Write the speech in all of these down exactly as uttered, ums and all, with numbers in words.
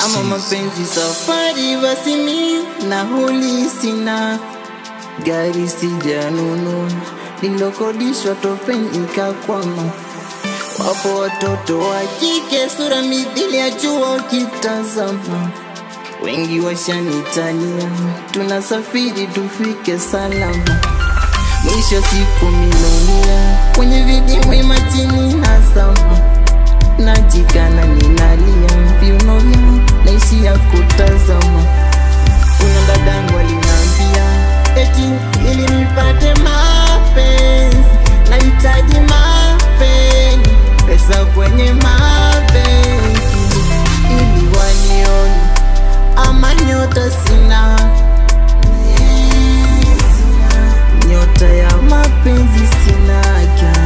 Kama mapenzi safari basi mi nauli sina, gari sijanunua, nilokodishwa topeni ikakwama. Wapo watoto wa kike sura mithili ya jua ukitazama, wengi washanitania, tunasafiri tufike salama. Mwisho siku milonia, kwenye vidimbwi matini nazama, najikana ninalia, viuno vyao naishia kutazama. Kuna dadangu alinambia eti ili nipate mapenzi nahitaji mapenzi, pesa kwenye mapenzi ili wanione, ama nyota sina, nyota ya mapenzi sinaga,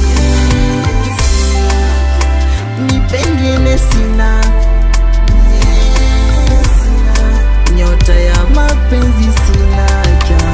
ni pengine sina, nyota ya mapenzi sinaga.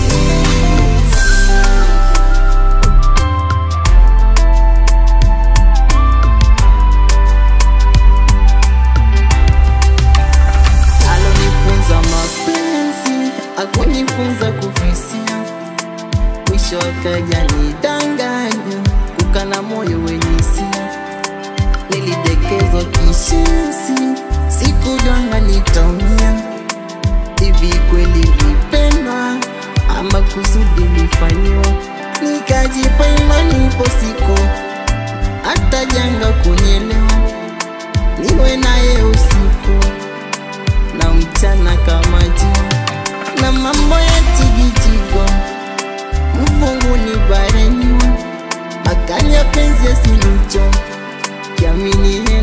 Alonifunza mapenzi akunifunza kufisia, mwisho akaja nidanganya, kukana moyo wenye hisia. Nilidekezwa kishenzi, sikujua nitaumia. Hivi kweli nilipendwa ama kusudi nilifanywa? Nikajipa imani ipo siku hata janga kunyelewa, niwe naye usiku na mchana kama jua, na mambo ya tigitigo mfungu ni bareniwa, akanya penzi ya silucho kiamini